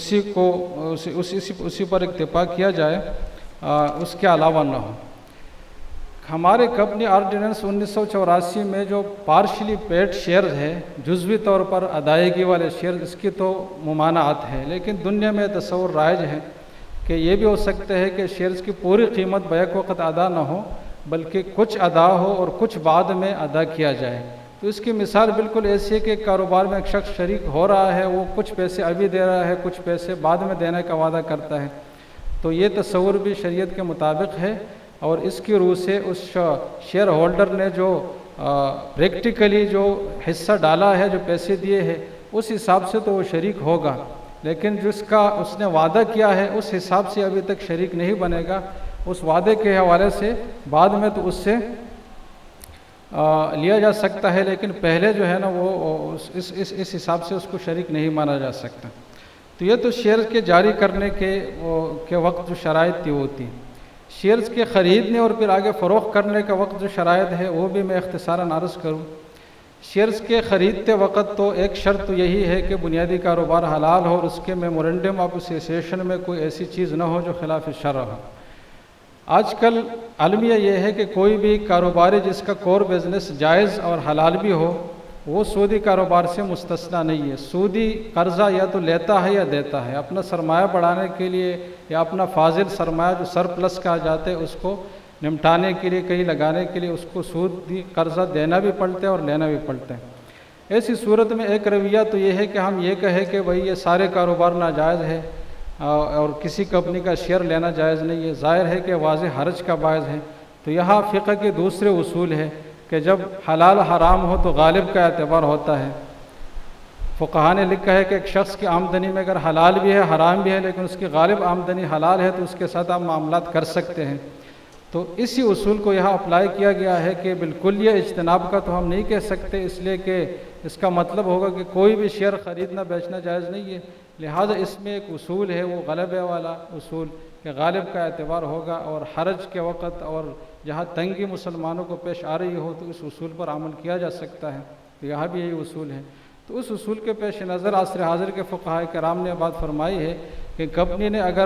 उसी पर इक्तिफा किया जाए, उसके अलावा न हो। हमारे कंपनी ऑर्डिनेंस 1984 में जो पार्शली पेड शेयर्स है, जुज़वी तौर पर अदायगी वाले शेयर, इसकी तो मुमानात है, लेकिन दुनिया में तस्वुर राइज है कि ये भी हो सकता है कि शेयर्स की पूरी कीमत बैक वक़्त अदा ना हो बल्कि कुछ अदा हो और कुछ बाद में अदा किया जाए। तो इसकी मिसाल बिल्कुल ऐसी है कि कारोबार में एक शख्स शरीक हो रहा है, वो कुछ पैसे अभी दे रहा है, कुछ पैसे बाद में देने का वादा करता है। तो ये तस्वुर भी शरीयत के मुताबिक है और इसकी रूह से उस शेयर होल्डर ने जो प्रैक्टिकली जो हिस्सा डाला है, जो पैसे दिए हैं, उस हिसाब से तो वो शरीक होगा, लेकिन जिसका उसने वादा किया है उस हिसाब से अभी तक शरीक नहीं बनेगा। उस वादे के हवाले से बाद में तो उससे लिया जा सकता है, लेकिन पहले जो है ना वो इस हिसाब से उसको शरीक नहीं माना जा सकता। तो ये तो शेयर के जारी करने के वक्त जो शराइत थी वो थी। शेयर्स के ख़रीदने और फिर आगे फ़रोख्त करने का वक्त जो शराइत है वो भी मैं इख्तिसारन अर्ज़ करूँ। शेयर्स के ख़रीदते वक्त तो एक शर्त तो यही है कि बुनियादी कारोबार हलाल हो और उसके मेमोरेंडम ऑफ एसोसिएशन में कोई ऐसी चीज़ न हो जो खिलाफ शरअ हो। आजकल अलमिया ये है कि कोई भी कारोबारी जिसका कोर बिज़नेस जायज़ और हलाल भी हो वो सूदी कारोबार से मुस्तस्ना नहीं है। सूदी कर्ज़ा या तो लेता है या देता है, अपना सरमाया बढ़ाने के लिए या अपना फाजिल सरमाया जो सरप्लस कहा जाता है उसको निमटाने के लिए, कहीं लगाने के लिए उसको सूदी कर्ज़ा देना भी पड़ता है और लेना भी पड़ता है। ऐसी सूरत में एक रवैया तो ये है कि हम ये कहें कि भाई ये सारे कारोबार नाजायज़ है और किसी कंपनी का शेयर लेना जायज़ नहीं है। ज़ाहिर है कि वाज़ेह हरज का बायस है। तो यहाँ फ़िक़्ह के दूसरे उसूल है कि जब हलाल हराम हो तो गालिब का एतबार होता है। फ़ुक़हा ने लिखा है कि एक शख्स की आमदनी में अगर हलाल भी है हराम भी है लेकिन उसकी गालिब आमदनी हलाल है तो उसके साथ आप मामलात कर सकते हैं। तो इसी उसूल को यहाँ अप्लाई किया गया है कि बिल्कुल ये इज्तनाब का तो हम नहीं कह सकते, इसलिए कि इसका मतलब होगा कि कोई भी शेयर ख़रीदना बेचना जायज़ नहीं है। लिहाजा इसमें एक उसूल है वो गलबे वाला उसूल कि गालिब का एतबार होगा और हरज के वक़्त और जहाँ तंगी मुसलमानों को पेश आ रही हो तो इस उसूल पर अमल किया जा सकता है। तो यहाँ भी यही उसूल है। तो उस उसूल के पेश नज़र आसर हाज़िर के फ़ुक़हा कराम ने बात फरमाई है कि कंपनी ने अगर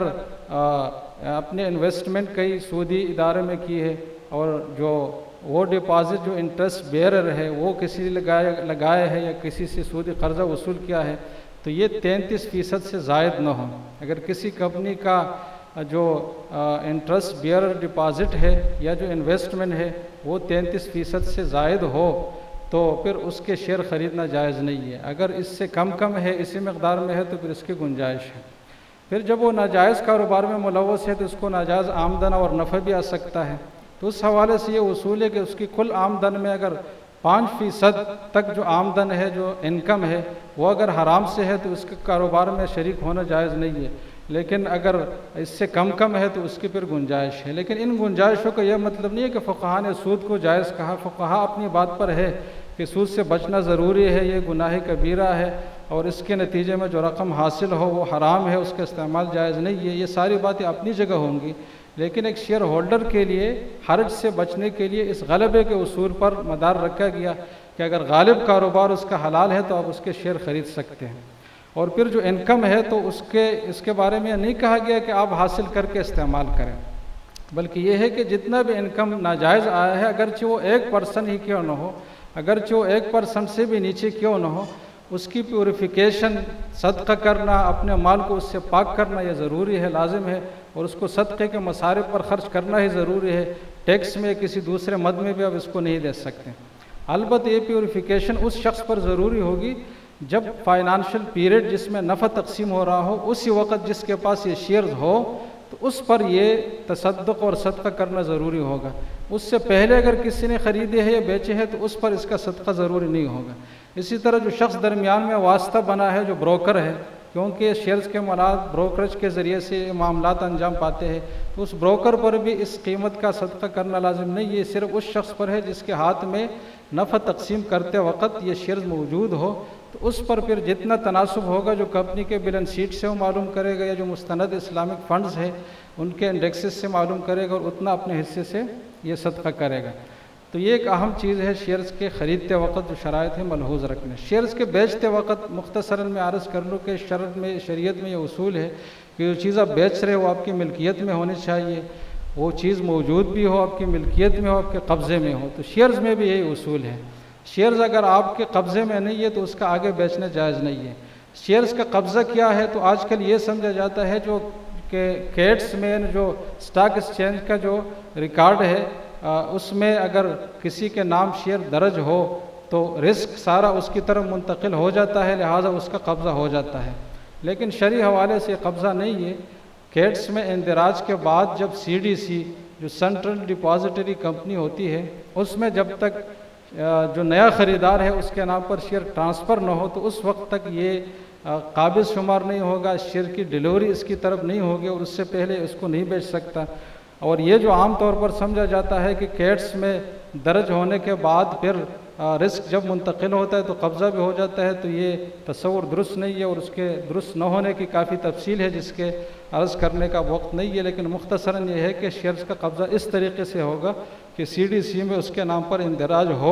अपने इन्वेस्टमेंट कई सूदी इदारे में की है और जो वो डिपॉज़िट जो इंटरेस्ट बेरर है वो किसी लगाए है या किसी से सूदी कर्ज़ा वसूल किया है तो ये 33% से ज़ायद न हो। अगर किसी कंपनी का जो इंटरेस्ट बेयर डिपॉज़िट है या जो इन्वेस्टमेंट है वो 33% से ज़ायद हो तो फिर उसके शेयर ख़रीदना जायज़ नहीं है। अगर इससे कम है, इसी मकदार में है तो फिर इसकी गुंजाइश है। फिर जब वो नाजायज़ कारोबार में मुलव्वस है तो उसको नाजायज़ आमदन और नफ़ा भी आ सकता है। तो उस हवाले से ये उसूल है कि उसकी कुल आमदन में अगर 5% तक जो आमदन है, जो इनकम है, वो अगर हराम से है तो उसके कारोबार में शरीक होना जायज़ नहीं है। लेकिन अगर इससे कम कम है तो उसकी फिर गुंजाइश है। लेकिन इन गुंजाइशों का यह मतलब नहीं है कि फ़ुक़हा ने सूद को जायज़ कहा। फ़ुक़हा अपनी बात पर है कि सूद से बचना ज़रूरी है, ये गुनाह कबीरा है और इसके नतीजे में जो रकम हासिल हो वो हराम है, उसका इस्तेमाल जायज़ नहीं है। ये सारी बातें अपनी जगह होंगी, लेकिन एक शेयर होल्डर के लिए हर्ज से बचने के लिए इस गलबे के उसूल पर मदार रखा गया कि अगर गालिब कारोबार उसका हलाल है तो आप उसके शेयर ख़रीद सकते हैं। और फिर जो इनकम है तो इसके बारे में नहीं कहा गया कि आप हासिल करके इस्तेमाल करें, बल्कि ये है कि जितना भी इनकम नाजायज़ आया है, अगरचे वो 1% ही क्यों न हो, अगरचे वो 1% से भी नीचे क्यों न हो, उसकी प्योरिफिकेशन सदका करना, अपने माल को उससे पाक करना यह ज़रूरी है, लाजिम है। और उसको सदक़े के मसारिफ पर ख़र्च करना ही ज़रूरी है। टैक्स में किसी दूसरे मद में भी आप इसको नहीं दे सकते। अलबत्त ये प्योरिफिकेशन उस शख्स पर ज़रूरी होगी जब फाइनेंशियल पीरियड जिसमें नफ़ा तकसीम हो रहा हो, उसी वक़्त जिसके पास ये शेयर्स हो तो उस पर ये तसद्दुक़ और सदका करना ज़रूरी होगा। उससे पहले अगर किसी ने ख़रीदे हैं या बेचे हैं तो उस पर इसका सदका ज़रूरी नहीं होगा। इसी तरह जो शख्स दरमियान में वास्ता बना है, जो ब्रोकर है, क्योंकि शेयर्स के मामलात ब्रोकरेज के ज़रिए से मामलात अंजाम पाते हैं, तो उस ब्रोकर पर भी इस कीमत का सदका करना लाजिम नहीं है। सिर्फ उस शख्स पर है जिसके हाथ में नफ़ा तकसीम करते वक़्त ये शेयर्स मौजूद हो, तो उस पर फिर जितना तनासुब होगा जो कंपनी के बैलेंस शीट से वो मालूम करेगा या जो मुस्तनद इस्लामिक फ़ंड्स है उनके इंडेक्सेस से मालूम करेगा और उतना अपने हिस्से से ये सदका करेगा। तो ये एक अहम चीज़ है शेयर्स के ख़रीदते वक़्त जो शराइत है मलहूज़ रखने। शेयर्स के बेचते वक़्त मुख्तसरन में अर्ज़ कर लूँ कि शरीयत में ये उसूल है कि जो चीज़ आप बेच रहे हो आपकी मिल्कियत में होनी चाहिए, वो चीज़ मौजूद भी हो, आपकी मिल्कियत में हो, आपके कब्ज़े में हो। तो शेयर्स में भी यही उसूल है। शेयर्स अगर आपके कब्ज़े में नहीं है तो उसका आगे बेचना जायज़ नहीं है। शेयर्स का कब्ज़ा क्या है, तो आजकल ये समझा जाता है जो कि कैट्स में जो स्टॉक एक्सचेंज का जो रिकॉर्ड है उसमें अगर किसी के नाम शेयर दर्ज हो तो रिस्क सारा उसकी तरफ मुंतकिल हो जाता है, लिहाजा उसका कब्ज़ा हो जाता है। लेकिन शरई हवाले से कब्ज़ा नहीं है। कैट्स में इंदराज के बाद जब CDC जो सेंट्रल डिपॉजिटरी कंपनी होती है उसमें जब तक जो नया ख़रीदार है उसके नाम पर शेयर ट्रांसफ़र न हो तो उस वक्त तक ये काबिल शुमार नहीं होगा, शेयर की डिलीवरी इसकी तरफ नहीं होगी और उससे पहले इसको नहीं बेच सकता। और ये जो आम तौर पर समझा जाता है कि कैट्स में दर्ज होने के बाद फिर रिस्क जब मुंतकिल होता है तो कब्ज़ा भी हो जाता है, तो ये तस्वुर दुरुस्त नहीं है और उसके दुरुस्त न होने की काफ़ी तफसील है जिसके अर्ज़ करने का वक्त नहीं है। लेकिन मुख्तसरन ये है कि शेयर्स का कब्ज़ा इस तरीके से होगा कि CDC में उसके नाम पर इंदराज हो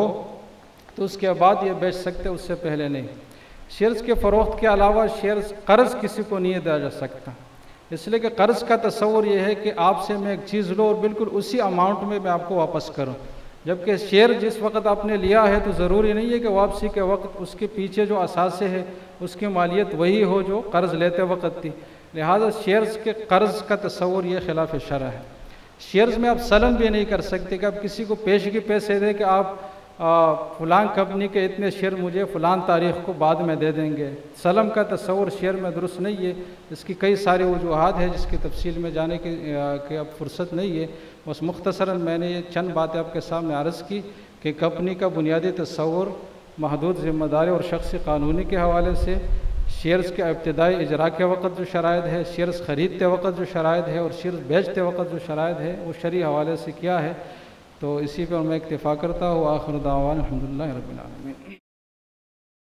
तो उसके बाद ये बेच सकते, उससे पहले नहीं। शेयर्स के फ़रोख्त के अलावा शेयर्स कर्ज़ किसी को नहीं दिया जा सकता, इसलिए कि कर्ज़ का तस्वुर ये है कि आपसे मैं एक चीज़ लूँ और बिल्कुल उसी अमाउंट में मैं आपको वापस करूँ, जबकि शेयर जिस वक्त आपने लिया है तो ज़रूरी नहीं है कि वापसी के वक्त उसके पीछे जो असासे है उसकी मालियत वही हो जो कर्ज़ लेते वक्त थी। लिहाजा शेयर्स के कर्ज़ का तस्वुर ये खिलाफ शरअ है। शेयर्स में आप सलम भी नहीं कर सकते कि आप किसी को पेशगी पैसे दे कि आप फ़लाँ कंपनी के इतने शेयर मुझे फ़लाँ तारीख़ को बाद में दे देंगे। सलम का तस्वुर शेयर में दुरुस्त नहीं है। इसकी कई सारे वजूहात है जिसकी तफसील में जाने की अब फुर्सत नहीं है। बस मुख्तसरन मैंने ये चंद बातें आपके सामने अर्ज़ की कि कंपनी का बुनियादी तस्वुर महदूद ज़िम्मेदारी और शख्सी कानूनी के हवाले से, शेयर्स के इब्तिदाई इजरा के वक़्त जो शराइत है, शेयर्स ख़रीदते वक़्त जो शराइत है और शेयर्स बेचते वक़्त जो शराइत है वो शरई हवाले से क्या है। तो इसी पर मैं इक्तिफ़ा करता हूँ। आखिर दावान अल्हम्दुलिल्लाहि रब्बिल आलमीन।